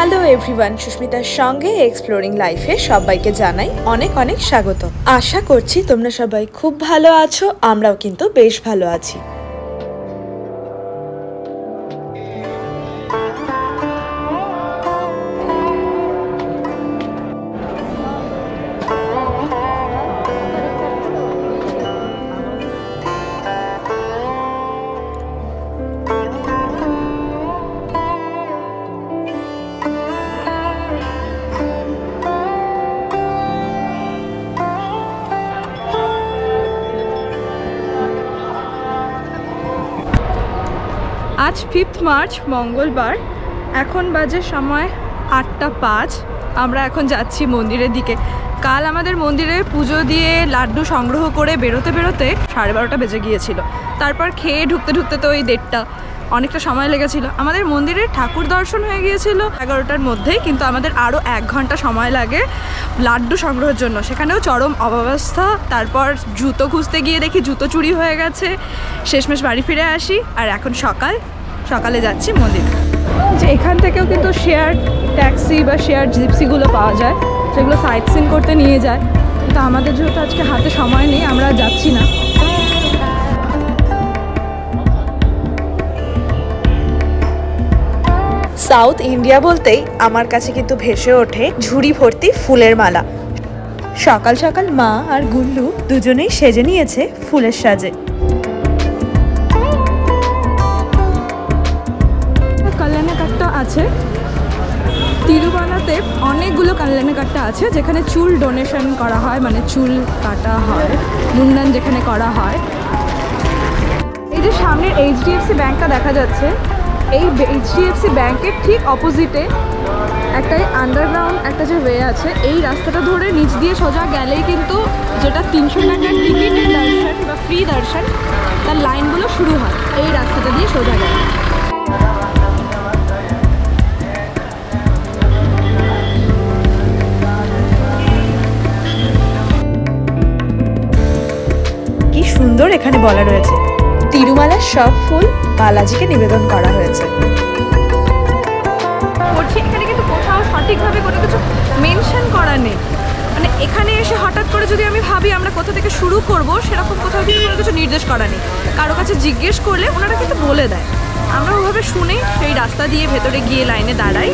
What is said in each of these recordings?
Hello everyone, সুস্মিতার সঙ্গে exploring লাইফে সবাইকে জানাই অনেক অনেক স্বাগত। আশা করছি তোমরা সবাই খুব ভালো আছো, আমরাও কিন্তু বেশ ভালো আছি। আজ 5 মার্চ মঙ্গলবার, এখন বাজে সময় 8:05। আমরা এখন যাচ্ছি মন্দিরের দিকে। কাল আমাদের মন্দিরে পুজো দিয়ে লাড্ডু সংগ্রহ করে বেরোতে 12:30 বেজে গিয়েছিল। তারপর খেয়ে ঢুকতে তো ওই 1:30 অনেকটা সময় লেগেছিল। আমাদের মন্দিরের ঠাকুর দর্শন হয়ে গিয়েছিল 11টার মধ্যেই, কিন্তু আমাদের আরও 1 ঘন্টা সময় লাগে লাড্ডু সংগ্রহের জন্য। সেখানেও চরম অব্যবস্থা। তারপর জুতো খুঁজতে গিয়ে দেখি জুতো চুরি হয়ে গেছে। শেষমেশ বাড়ি ফিরে আসি, আর এখন সকালে যাচ্ছি মন্দির। যে এখান থেকেও কিন্তু শেয়ার ট্যাক্সি বা শেয়ার জিপসিগুলো পাওয়া যায়, যেগুলো সাইট সিন করতে নিয়ে যায়। কিন্তু আমাদের যেহেতু আজকে হাতে সময় নেই, আমরা যাচ্ছি না। সাউথ ইন্ডিয়া বলতেই আমার কাছে কিন্তু ভেসে ওঠে ঝুড়ি ভর্তি ফুলের মালা। সকাল সকাল মা আর গুল্লু দুজনেই সেজে নিয়েছে ফুলের সাজে। কাল্যাণকাট্টা আছে তিরুবালাতে, অনেকগুলো কাল্যাণকাট্টা আছে যেখানে চুল ডোনেশন করা হয়, মানে চুল কাটা হয়, মুন্ডন যেখানে করা হয়। এই যে সামনের এইচডিএফসি ব্যাংকটা দেখা যাচ্ছে, এই এইচডিএফসি ব্যাংকের ঠিক অপোজিটে একটা আন্ডারগ্রাউন্ড একটা যে ওয়ে আছে, এই রাস্তাটা ধরে নিচ দিয়ে সোজা গেলেই কিন্তু যেটা 300 টাকার টিকিটের দর্শন বা ফ্রি দর্শন, তার লাইনগুলো শুরু হয় এই রাস্তাটা দিয়ে সোজা গেলে। কি সুন্দর এখানে বলা রয়েছে, তিরুমালার সব ফুল বালাজিকে নিবেদন করা হয়েছে। এখানে কিন্তু কোথাও সঠিকভাবে কোনো কিছু মেনশন করা নেই, মানে এখানে এসে হঠাৎ করে যদি আমি ভাবি আমরা কোথা থেকে শুরু করব, সেরকম কোথাও কিন্তু কোনো কিছু নির্দেশ করা নেই। কারো কাছে জিজ্ঞেস করলে ওনারা কিন্তু বলে দেয়। আমরা ওভাবে শুনে সেই রাস্তা দিয়ে ভেতরে গিয়ে লাইনে দাঁড়াই।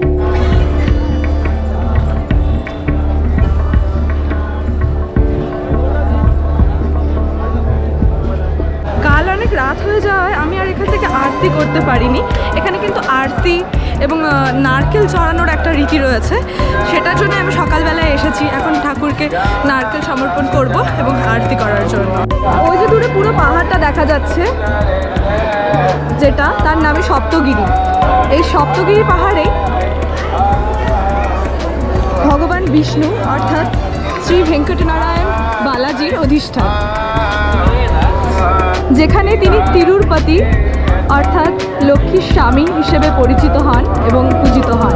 অনেক রাত হয়ে যাওয়ায় আমি আর এখান থেকে আরতি করতে পারিনি। এখানে কিন্তু আরতি এবং নারকেল চড়ানোর একটা রীতি রয়েছে, সেটার জন্য আমি সকালবেলায় এসেছি। এখন ঠাকুরকে নারকেল সমর্পণ করব এবং আরতি করার জন্য। ওই যে দূরে পুরো পাহাড়টা দেখা যাচ্ছে, যেটা তার নামই সপ্তগিরি। এই সপ্তগিরি পাহাড়ে ভগবান বিষ্ণু অর্থাৎ শ্রী ভেঙ্কটনারায়ণ বালাজির অধিষ্ঠান, যেখানে তিনি তিরুপতি অর্থাৎ লক্ষ্মীর স্বামী হিসেবে পরিচিত হন এবং পূজিত হন।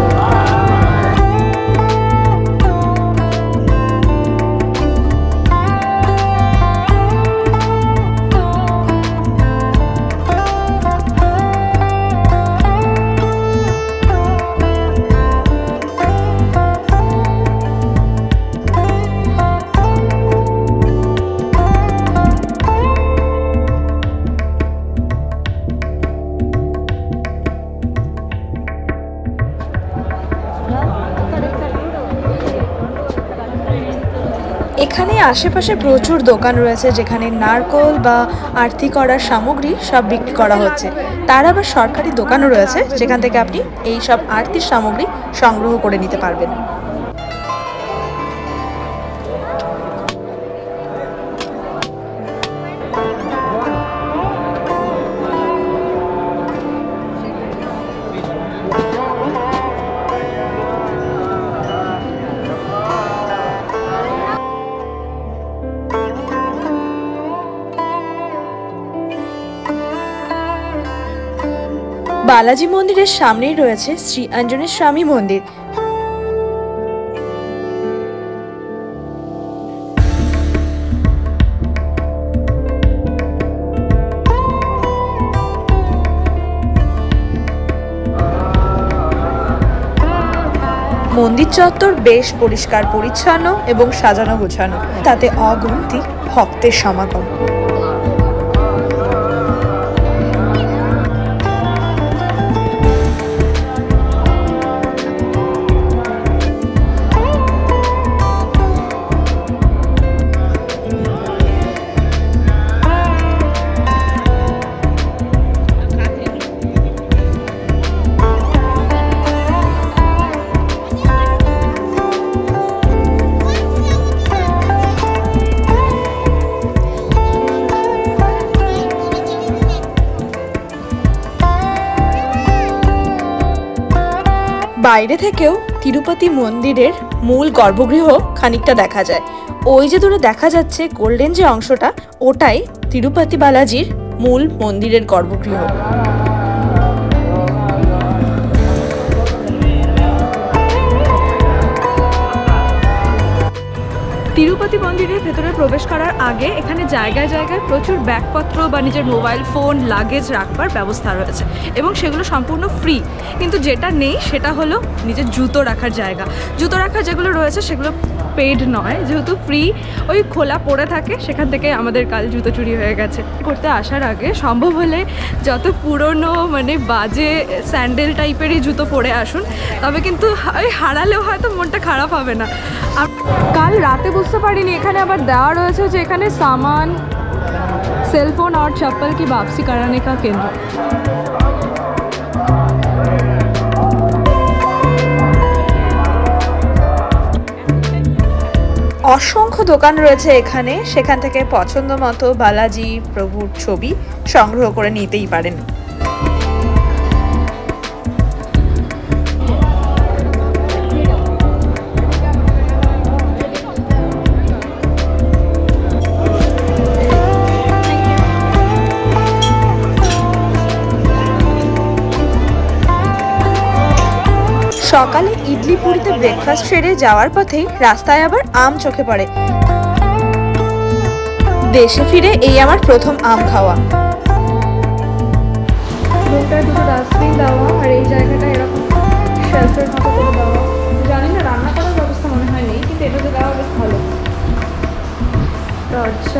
এখানে আশেপাশে প্রচুর দোকান রয়েছে, যেখানে নারকেল বা আরতি করার সামগ্রী সব বিক্রি করা হচ্ছে। তার আবার সরকারি দোকানও রয়েছে, যেখান থেকে আপনি এই সব আরতির সামগ্রী সংগ্রহ করে নিতে পারবেন। বালাজি মন্দিরের সামনেই রয়েছে শ্রী অঞ্জনেয় স্বামী মন্দির। মন্দির চত্বর বেশ পরিষ্কার পরিচ্ছন্ন এবং সাজানো গোছানো, তাতে অগুন্তি ভক্তের সমাগম। বাইরে থেকেও তিরুপতি মন্দিরের মূল গর্ভগৃহ খানিকটা দেখা যায়। ওই যে দূরে দেখা যাচ্ছে গোল্ডেন যে অংশটা, ওটাই তিরুপতি বালাজির মূল মন্দিরের গর্ভগৃহ। তিরুপতি মন্দিরের ভেতরে প্রবেশ করার আগে এখানে জায়গায় জায়গায় প্রচুর ব্যাগপত্র বা নিজের মোবাইল ফোন লাগেজ রাখবার ব্যবস্থা রয়েছে এবং সেগুলো সম্পূর্ণ ফ্রি। কিন্তু যেটা নেই সেটা হলো নিজের জুতো রাখার জায়গা। জুতো রাখার যেগুলো রয়েছে সেগুলো পেড নয়, যেহেতু ফ্রি, ওই খোলা পড়ে থাকে, সেখান থেকে আমাদের কাল জুতো চুরি হয়ে গেছে। করতে আসার আগে সম্ভব হলে যত পুরনো বাজে স্যান্ডেল টাইপেরই জুতো পরে আসুন, তবে কিন্তু ওই হারালেও হয়তো মনটা খারাপ হবে না। আর কাল রাতে বুঝতে পারিনি এখানে আবার দেওয়া রয়েছে যে এখানে সামান, সেলফোন আর চপ্পল কি वापसी कराने का केंद्र। অসংখ্য দোকান রয়েছে এখানে, সেখান থেকে পছন্দ মতো বালাজি প্রভুর ছবি সংগ্রহ করে নিতেই পারেন। সকালে ইডলি পুরিতে ব্রেকফাস্ট সেরে যাওয়ার পথেই রাস্তায় আবার আম চোখে পড়ে। দেশে ফিরে এই আমার প্রথম আম খাওয়া। দুটো ডাস্টবিন দেওয়া আর এই জায়গাটা এরকম শেলফের মতো করে দেওয়া। জানি না রান্না করার ব্যবস্থা মনে হয় নেই, কিন্তু এটাতে দেওয়া বেশ ভালো। দরজা,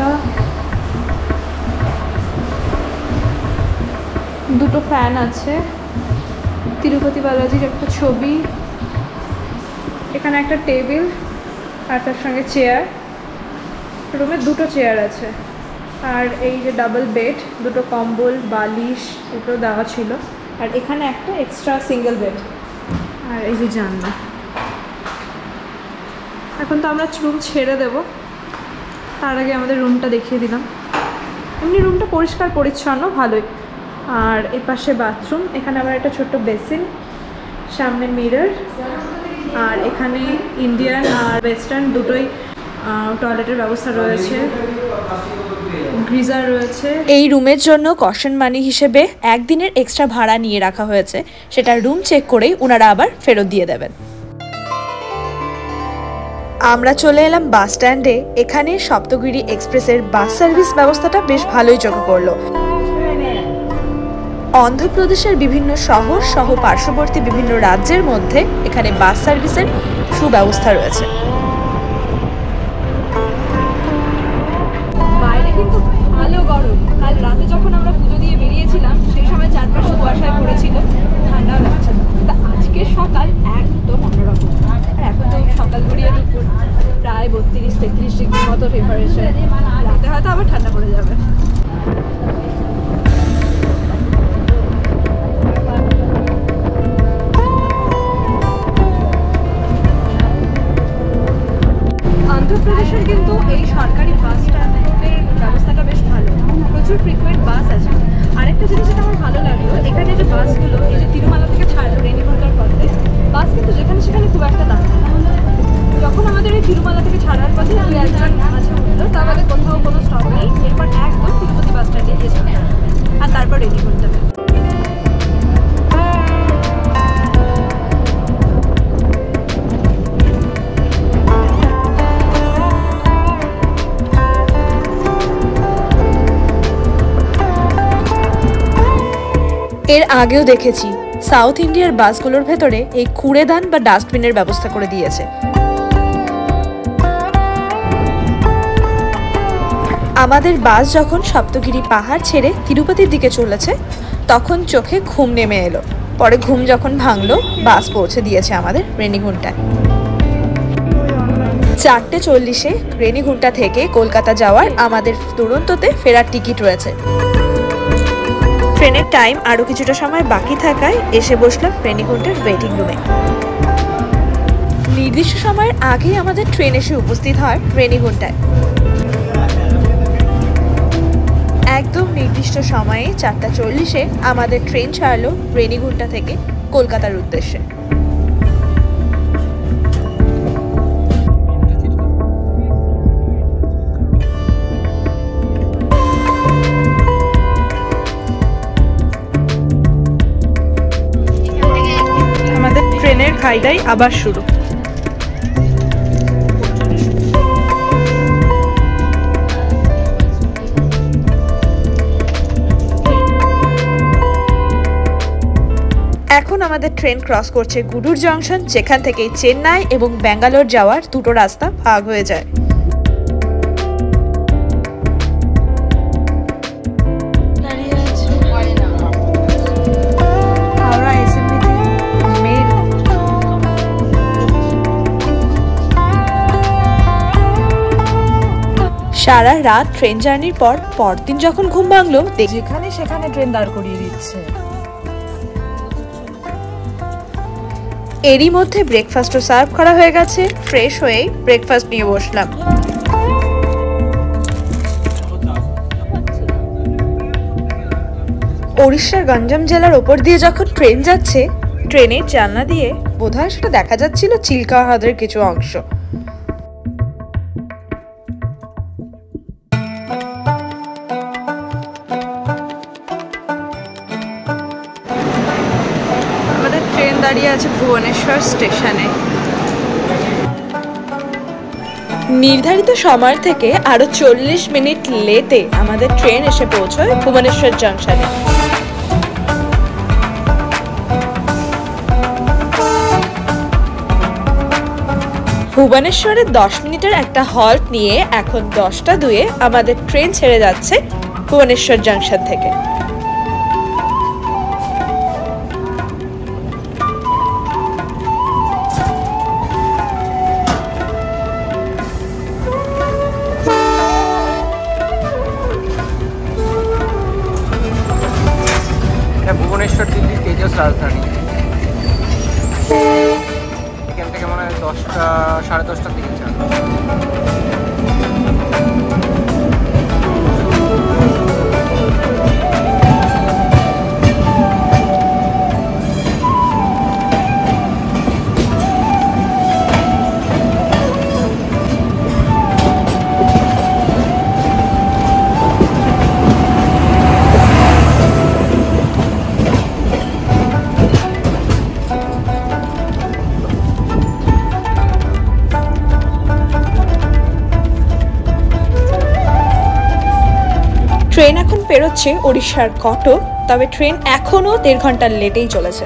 দুটো ফ্যান আছে, তিরুপতি বালাজির একটা ছবি, এখানে একটা টেবিল আর তার সঙ্গে চেয়ার। রুমে দুটো চেয়ার আছে আর এই যে ডাবল বেড, দুটো কম্বল, বালিশ এগুলো দেওয়া ছিল। আর এখানে একটা এক্সট্রা সিঙ্গেল বেড আর এই যে জানলা। এখন তো আমরা রুম ছেড়ে দেব, তার আগে আমাদের রুমটা দেখিয়ে দিলাম। এমনি রুমটা পরিষ্কার পরিচ্ছন্ন, ভালোই। আর এই পাশে বাথরুম, এখানে আবার একটা ছোট্ট বেসিন, সামনে মিরর, আর এখানে ইন্ডিয়ান আর ওয়েস্টার্ন দুটোই টয়লেটের ব্যবস্থা রয়েছে, গ্রিজার রয়েছে। এই রুমের জন্য কশন মানি হিসেবে একদিনের এক্সট্রা ভাড়া নিয়ে রাখা হয়েছে, সেটা রুম চেক করেই ওনারা আবার ফেরত দিয়ে দেবেন। আমরা চলে এলাম বাস স্ট্যান্ডে। এখানে সপ্তগিরি এক্সপ্রেসের বাস সার্ভিস ব্যবস্থাটা বেশ ভালোই চোখে পড়লো। অন্ধ্রপ্রদেশের বিভিন্ন শহর সহ পার্শ্ববর্তী বিভিন্ন রাজ্যের মধ্যে এখানে বাস সার্ভিসের সুব্যবস্থা রয়েছে। বাইরে কিন্তু ভালো গরম। কাল রাতে যখন আমরা পুজো দিয়ে বেরিয়েছিলাম সেই সময় চারপাশে কুয়াশায় পড়েছিল, ঠান্ডাও লাগছে না। কিন্তু আজকে সকাল একদম অন্যরকম। আর এখন তো সকাল গড়িয়ে দুপুর, প্রায় 32-33 ডিগ্রি মতো টেম্পারেচার। রাতে হয়তো আবার ঠান্ডা পড়ে যাবে। অন্ধ্রপ্রদেশের কিন্তু এই সরকারি বাস স্ট্যান্ডের ব্যবস্থাটা বেশ ভালো, প্রচুর ফ্রিকুয়েন্ট বাস আছে। আরেকটা জিনিস যেটা আমার ভালো লাগলো, এখানে যে বাসগুলো এই যে তিরুমালা থেকে ছাড়লো রেনিগুন্টার পথে, বাস কিন্তু যেখানে সেখানে খুব একটা দাঁড়ায় না। যখন আমাদের এই তিরুমালা থেকে ছাড়ার পথে দু একজন মাঝে উঠলো, তা আমাদের কোথাও কোনো স্টপ নেই, এরপর একদম তিরুপতি বাস স্ট্যান্ডে গিয়েছে আর তারপর রেনিগুন্টা। এর আগেও দেখেছি সাউথ ইন্ডিয়ার বাসগুলোর ভেতরে এই কুড়েদান বা ডাস্টবিনের ব্যবস্থা করে দিয়েছে। আমাদের বাস যখন সপ্তগিরি পাহাড় ছেড়ে তিরুপতির দিকে চলেছে তখন চোখে ঘুম নেমে এলো। পরে ঘুম যখন ভাঙলো, বাস পৌঁছে দিয়েছে আমাদের রেনিগুন্টায়। 4:40-এ রেনিগুন্টা থেকে কলকাতা যাওয়ার আমাদের দুরন্তোতে ফেরার টিকিট রয়েছে। ট্রেনের টাইম আরও কিছুটা সময় বাকি থাকায় এসে বসলাম রেনিগুন্টার ওয়েটিং রুমে। নির্দিষ্ট সময়ের আগেই আমাদের ট্রেন এসে উপস্থিত হয় রেনিগুন্টায়। একদম নির্দিষ্ট সময়ে 4:40-এ আমাদের ট্রেন ছাড়লো রেনিগুন্টা থেকে কলকাতার উদ্দেশ্যে। আমাদের ট্রেনের খাইদাই আবার শুরু। এখন আমাদের ট্রেন ক্রস করছে গুডুর জংশন, যেখান থেকে চেন্নাই এবং ব্যাঙ্গালোর যাওয়ার দুটো রাস্তা ভাগ হয়ে যায়। সারা রাত ট্রেন জার্নির পর পরদিন যখন ঘুম ভাঙলো, যেখানে সেখানে ট্রেন দাঁড় করিয়ে দিচ্ছে। এরই মধ্যে ব্রেকফাস্টও সার্ভ করা হয়ে গেছে। ফ্রেশ হয়ে ব্রেকফাস্ট নিয়ে বসলাম। ওড়িশার গঞ্জাম জেলার ওপর দিয়ে যখন ট্রেন যাচ্ছে, ট্রেনের জানলা দিয়ে বোধহয় সেটা দেখা যাচ্ছিল চিল্কা হ্রদের কিছু অংশ। ট্রেন দাঁড়িয়ে আছে ভুবনেশ্বর স্টেশনে। নির্ধারিত সময় থেকে আরো 40 মিনিট লেটে আমাদের ট্রেন এসে পৌঁছয় ভুবনেশ্বর জংশনে। ভুবনেশ্বরে 10 মিনিটের একটা হল্ট নিয়ে এখন 10:02-এ আমাদের ট্রেন ছেড়ে যাচ্ছে ভুবনেশ্বর জংশন থেকে। ভুবনেশ্বর দিল্লির তেজস রাজধানী। এখান থেকে মনে হয় 10টা সাড়ে 10টার দিকে ছাড়। ট্রেন এখন পেরোচ্ছে ওড়িশার কটক, তবে ট্রেন এখনো 1.5 ঘন্টার লেটেই চলেছে।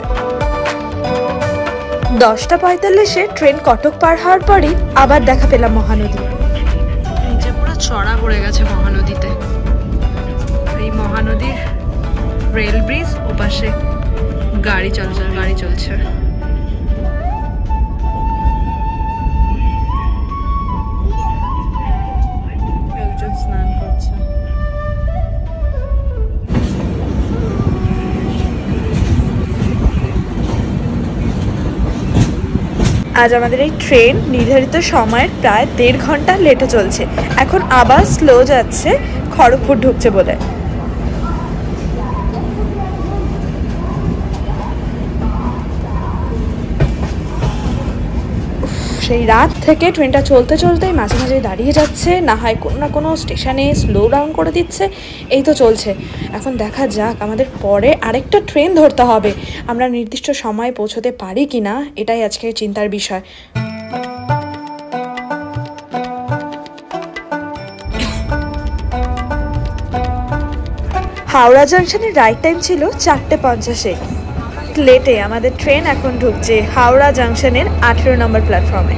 10:45-এ ট্রেন কটক পার হওয়ার পরই আবার দেখা পেলাম মহানদী। নিচে পুরো চড়া পড়ে গেছে মহানদীতে। এই মহানদীর রেল ব্রিজ, ওপাশে গাড়ি চলছে। একজন স্নান করছে। আজ আমাদের এই ট্রেন নির্ধারিত সময়ের প্রায় 1.5 ঘন্টা লেটে চলছে। এখন আবার স্লো যাচ্ছে, খড়গপুর ঢুকছে বলে। সেই রাত থেকে ট্রেনটা চলতে চলতেই মাঝে মাঝে দাঁড়িয়ে যাচ্ছে, না হয় কোনো না কোনো স্টেশনে স্লো ডাউন করে দিচ্ছে। এই তো চলছে। এখন দেখা যাক আমাদের পরে আরেকটা ট্রেন ধরতে হবে। আমরা নির্দিষ্ট সময়ে পৌঁছতে পারি কি না, এটাই আজকে চিন্তার বিষয়। হাওড়া জাংশনের রাইট টাইম ছিল 4:50-এ। লেটে আমাদের ট্রেন এখন ঢুকছে হাওড়া জাংশনের 18 নম্বর প্ল্যাটফর্মে।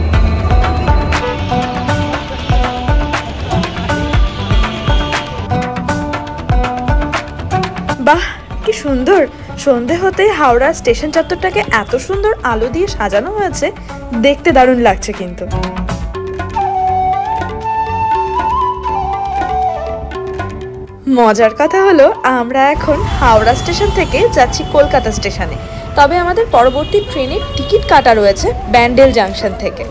বাহ, কি সুন্দর! সন্ধে হতে হাওড়া স্টেশন চত্বরটাকে এত সুন্দর আলো দিয়ে সাজানো হয়েছে, দেখতে দারুণ লাগছে। কিন্তু মজার কথা হলো আমরা এখন হাওড়া স্টেশন থেকে যাচ্ছি কলকাতা স্টেশনে। তবে আমাদের পরবর্তী ট্রেনের টিকিট কাটা রয়েছে ব্যান্ডেল জাংশন থেকে।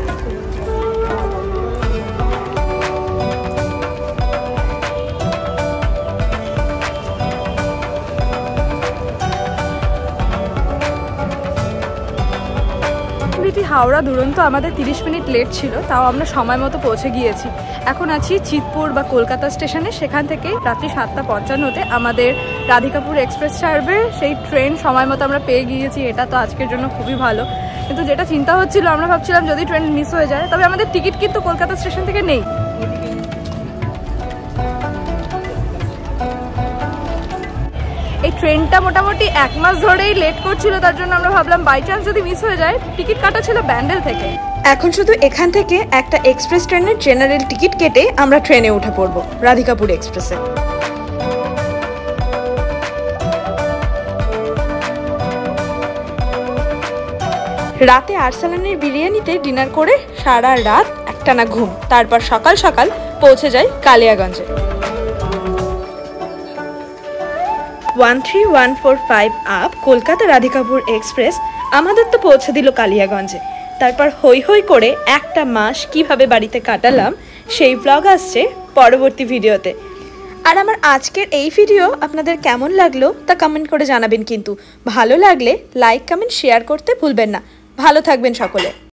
হাওড়া দুরন্ত আমাদের 30 মিনিট লেট ছিল, তাও আমরা সময় মতো পৌঁছে গিয়েছি। এখন আছি চিতপুর বা কলকাতা স্টেশনে। সেখান থেকে রাত্রি 7:55-তে আমাদের রাধিকাপুর এক্সপ্রেস ছাড়বে। সেই ট্রেন সময় মতো আমরা পেয়ে গিয়েছি, এটা তো আজকের জন্য খুবই ভালো। কিন্তু যেটা চিন্তা হচ্ছিল, আমরা ভাবছিলাম যদি ট্রেন মিস হয়ে যায়, তবে আমাদের টিকিট কিন্তু কলকাতা স্টেশন থেকে নেই। এই ট্রেনটা মোটামুটি 1 মাস ধরেই লেট করছিল, তার জন্য আমরা ভাবলাম বাই চান্স যদি মিস হয়ে যায়। টিকিট কাটা ছিল ব্যান্ডেল থেকে। এখন শুধু এখান থেকে একটা এক্সপ্রেস ট্রেনের জেনারেল টিকিট কেটে আমরা ট্রেনে উঠে পড়বো রাধিকাপুর এক্সপ্রেসে। রাতে আরসালানের বিরিয়ানিতে ডিনার করে সারা রাত একটানা ঘুম, তারপর সকাল সকাল পৌঁছে যাই কালিয়াগঞ্জে। 13145 আপ কলকাতা রাধিকাপুর এক্সপ্রেস আমাদের তো পৌঁছে দিল কালিয়াগঞ্জে। তারপর হই হই করে একটা মাস কিভাবে বাড়িতে কাটালাম সেই ব্লগ আসছে পরবর্তী ভিডিওতে। আর আমার আজকের এই ভিডিও আপনাদের কেমন লাগলো তা কমেন্ট করে জানাবেন। কিন্তু ভালো লাগলে লাইক কমেন্ট শেয়ার করতে ভুলবেন না। ভালো থাকবেন সকলে।